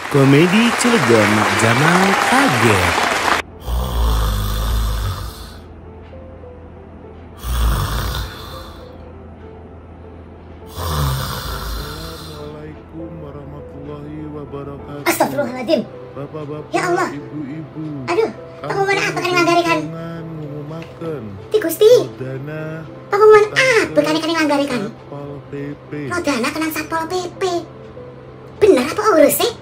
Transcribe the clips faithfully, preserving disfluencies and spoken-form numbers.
Komedi Cilegon Jamal kaget. Assalamualaikum warahmatullahi wabarakatuh. Astagfirullahaladzim. Bapak-bapak, Ya Allah. ibu-ibu. Aduh, pengumuman apa kan yang nganggarikan? Jangan mengumumkan. Ti Gusti, Dana pengumuman apa kan yang nganggarikan? Satpol P P. Rodana kenang Satpol P P. Bener apa urus sih?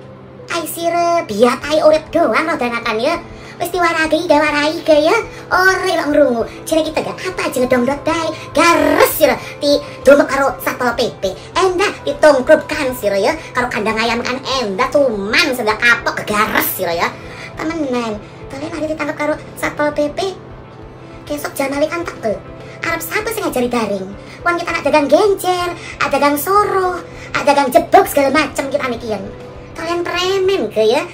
Ai sire biat ai urip doang rodana kan ya. Wis diwaragi gawarai gaya ora ilok ngrungu. Jare kita gak apa aja ngedongdot dai. Gares sira ti domek karo Satpol P P. Endah ditongkrupkan sira ya karo kandang ayam kan endah tuman sedak kapok gares sira ya. Temenan, kalian ada ditangkap karo Satpol P P. Kesok Jamali kan tak tuh. Arab siapa sih ngajari daring? Wan kita nak dagang genjer, ada dagang soro, ada dagang jebok segala macam kita nikian. Kalian premen ke ya?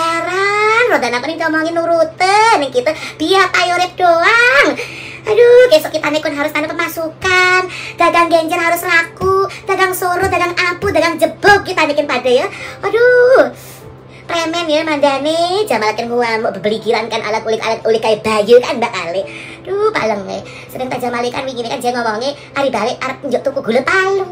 Garan, rodana kan diomongin nurutan nih kita biar ayo rep doang. Aduh, besok kita nih harus tanda pemasukan, dagang genjer harus laku, dagang soro, dagang apu, dagang jebok kita nikin pada ya. Aduh. Premen ya mandane jamalakan gua mau beli giran kan ala kulit ala kulit kayak bayu kan mbak kali. Duh paleng nih. Sedang tak jamalikan begini kan dia ngomongnya hari balik arep njuk tuku gula palu.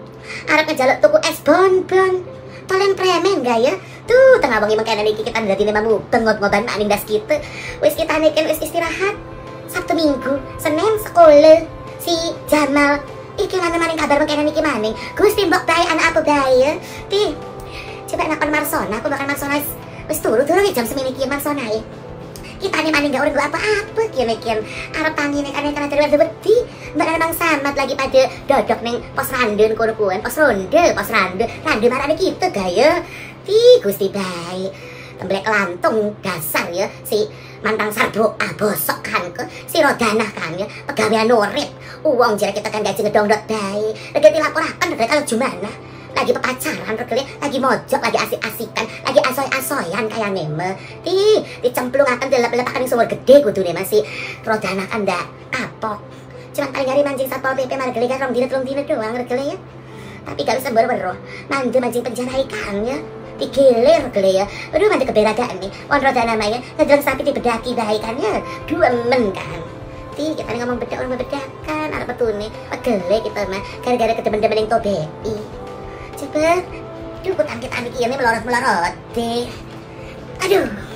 Arep ngejaluk tuku es bonbon. Kalian premen gak ya? Tuh tengah bengi mengkene iki kita dadi nemamu bengot-ngotan mak ning das kita. Wis kita niken wis istirahat. Sabtu Minggu, Senin sekolah. Si Jamal iki mana maning kabar mengkene iki maning. Gusti mbok bae anak apa bae ya? Ti coba nakon Marsona, aku bakal Marsona wis turu turu jam semini kieu Marsona ya. Kita nih maning gak urung apa-apa kieu-kieu. Arep tangine kan karena dari wedi. Mbak memang samat lagi pada dodok ning pos randen kono kuwen, pos ronde, pos rande. Rande marane kita gaya. Ti Gusti bae. Temblek lantung dasar ya si mantang sarbo abosok kan ke si rodana kan ya pegawean urip. Uang jare kita kan gaji ngedongdot bae. Lagi dilaporakan dari kalau gimana? Lagi pepacaran regele, lagi mojok, lagi asik-asikan, lagi asoy-asoyan kayak neme. Ti, dicemplungakan delep-lepakan yang sumur gede kudune masih rodana kan ndak kapok. Cuman paling hari mancing Satpol P P margele kan rong dina telung dina doang regele ya. Tapi gak bisa boro-boro. Mandi mancing penjara ikannya. Digilir regele ya. Aduh mandi keberadaan nih. Wan rodana maya, ngedreng sapi dibedaki baik kan ya. Dua men kan. Ti, kita nih ngomong bedak orang bedakan, ada petune. Pegele kita mah gara-gara kedemen-demen yang tobe. Coba, duh kutangkit adik ini melorot-melorot deh. Aduh.